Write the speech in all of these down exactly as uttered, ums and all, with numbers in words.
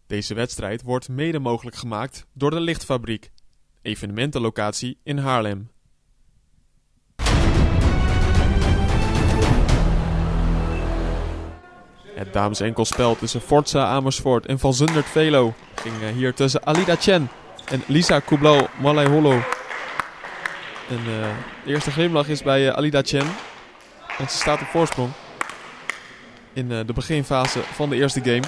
Deze wedstrijd wordt mede mogelijk gemaakt door de Lichtfabriek, evenementenlocatie in Haarlem. Het damesenkelspel tussen Forza Amersfoort en Van Zundert Velo ging hier tussen Alida Chen en Lisa Kublau-Malaholo. En uh, de eerste glimlach is bij uh, Alida Chen, want ze staat op voorsprong in uh, de beginfase van de eerste game.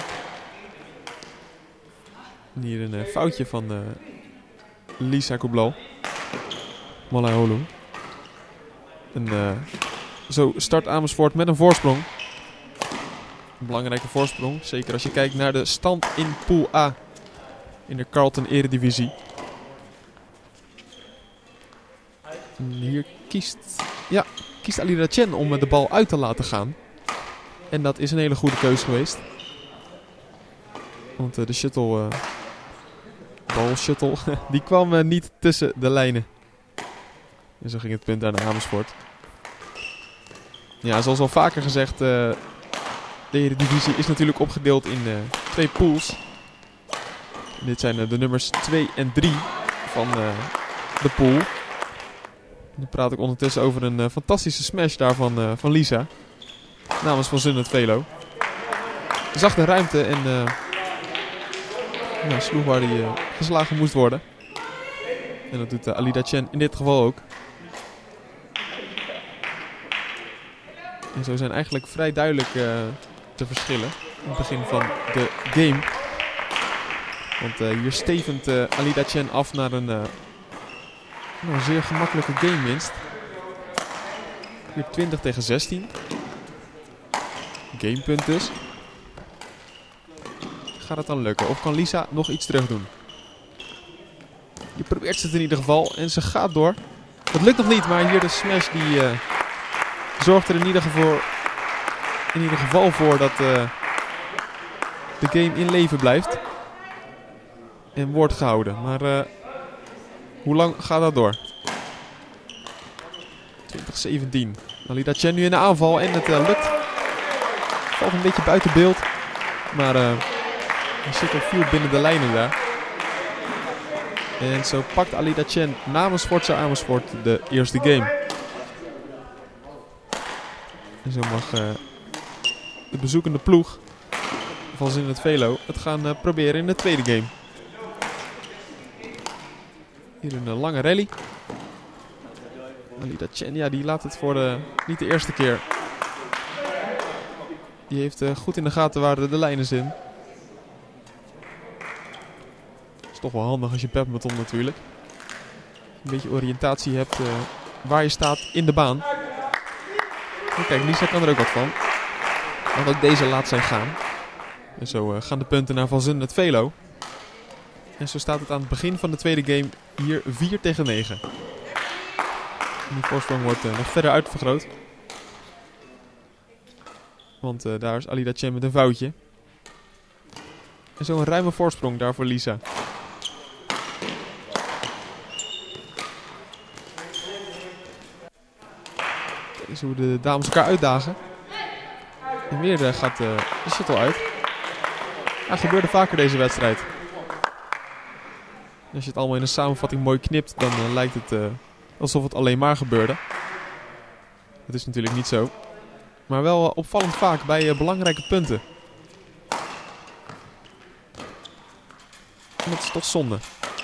En hier een uh, foutje van uh, Lisa Kublau-Malaholo. En uh, zo start Amersfoort met een voorsprong. Een belangrijke voorsprong, zeker als je kijkt naar de stand in Pool A in de Carlton Eredivisie. En hier kiest, ja, kiest Alida Chen om de bal uit te laten gaan. En dat is een hele goede keuze geweest. Want uh, de shuttle, uh, bal shuttle, die kwam uh, niet tussen de lijnen. En zo ging het punt naar Amersfoort. Ja, zoals al vaker gezegd, uh, de Eredivisie is natuurlijk opgedeeld in uh, twee pools. En dit zijn uh, de nummers twee en drie van uh, de pool. En dan praat ik ondertussen over een uh, fantastische smash daarvan uh, van Lisa. Namens Van Zundert Velo. Zag de ruimte en uh, nou, sloeg waar hij uh, geslagen moest worden. En dat doet uh, Alida Chen in dit geval ook. En zo zijn eigenlijk vrij duidelijk uh, te verschillen in het begin van de game. Want uh, hier stevend uh, Alida Chen af naar een, uh, een zeer gemakkelijke game winst. Hier twintig tegen zestien. Gamepunt dus. Gaat het dan lukken? Of kan Lisa nog iets terug doen? Je probeert het in ieder geval en ze gaat door. Het lukt nog niet, maar hier de smash die uh, zorgt er in ieder geval, in ieder geval voor dat uh, de game in leven blijft. En wordt gehouden. Maar uh, hoe lang gaat dat door? twintig zeventien. Alida Chen nu in de aanval en het uh, lukt. Valt een beetje buiten beeld. Maar uh, hij zit al veel binnen de lijnen daar. En zo pakt Alida Chen namens Forza Amersfoort de eerste game. En zo mag uh, de bezoekende ploeg van Zundert Velo het gaan uh, proberen in de tweede game. Hier een uh, lange rally. Alida Chen, ja, die laat het voor de, niet de eerste keer. Die heeft uh, goed in de gaten waar de, de lijnen zijn. Is toch wel handig als je badminton natuurlijk. Een beetje oriëntatie hebt uh, waar je staat in de baan. En kijk, Lisa kan er ook wat van. Want ook deze laat zij gaan. En zo uh, gaan de punten naar Van Zundert Velo. En zo staat het aan het begin van de tweede game hier vier tegen negen. En die voorsprong wordt uh, nog verder uitvergroot. Want uh, daar is Alida Chen met een foutje. En zo een ruime voorsprong daar voor Lisa. Kijk eens hoe de dames elkaar uitdagen. En weer uh, gaat uh, de shuttle uit. Ja, gebeurde vaker deze wedstrijd. En als je het allemaal in een samenvatting mooi knipt, dan uh, lijkt het uh, alsof het alleen maar gebeurde. Dat is natuurlijk niet zo. Maar wel uh, opvallend vaak bij uh, belangrijke punten. En dat is toch zonde.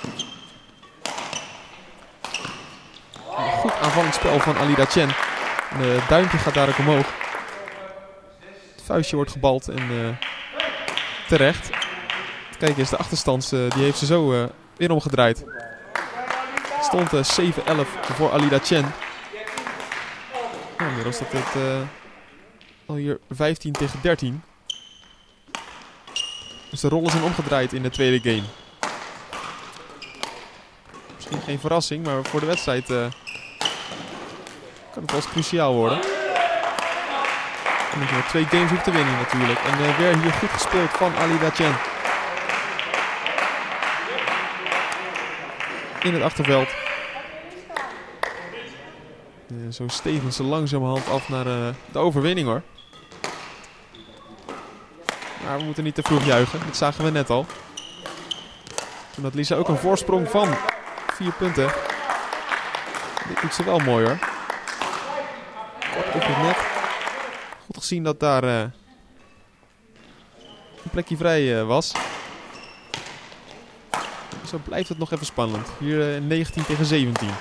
Een goed aanvallend spel van Alida Chen. Het duimpje gaat daar ook omhoog. Het vuistje wordt gebald en uh, terecht. Kijk eens, de achterstand uh, die heeft ze zo uh, weer omgedraaid. Het stond uh, zeven elf voor Alida Chen. Nou, inmiddels dat het uh, al hier vijftien tegen dertien. Dus de rollen zijn omgedraaid in de tweede game. Misschien geen verrassing, maar voor de wedstrijd uh, kan het wel eens cruciaal worden. Omdat je nog twee games hoeft te winnen natuurlijk. En uh, weer hier goed gespeeld van Alida Chen. In het achterveld. Uh, zo stevend ze langzamerhand af naar uh, de overwinning hoor. Maar we moeten niet te vroeg juichen. Dat zagen we net al. Toen had Lisa ook een voorsprong van vier punten. Dit doet ze wel mooi hoor. Kort over het net. Goed gezien dat daar uh, een plekje vrij uh, was. Zo blijft het nog even spannend. Hier uh, negentien tegen zeventien.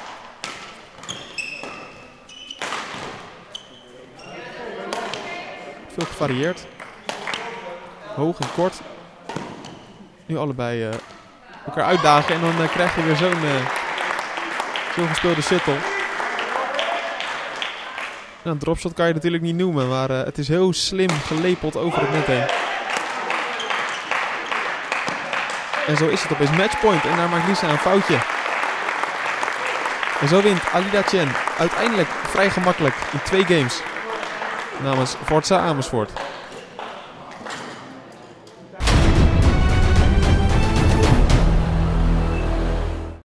Veel gevarieerd. Hoog en kort. Nu allebei uh, elkaar uitdagen. En dan uh, krijg je weer zo'n uh, zo'n gespeelde shuttle. Nou, een dropshot kan je natuurlijk niet noemen. Maar uh, het is heel slim gelepeld over het net heen. En zo is het opeens matchpoint. En daar maakt Lisa een foutje. En zo wint Alida Chen uiteindelijk vrij gemakkelijk in twee games. Namens Forza Amersfoort.